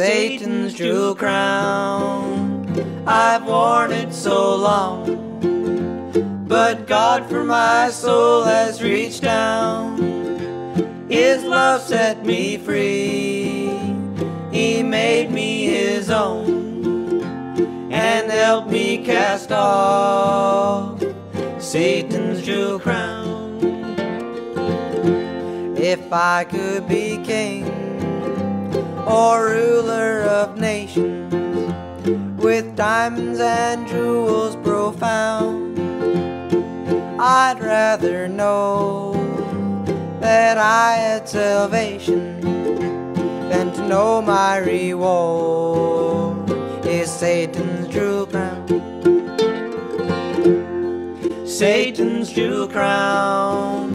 Satan's jewel crown. I've worn it so long, but God for my soul has reached down. His love set me free. He made me His own and helped me cast off Satan's jewel crown. If I could be king or ruler of nations, with diamonds and jewels profound, I'd rather know that I had salvation than to know my reward is Satan's jewel crown. Satan's jewel crown.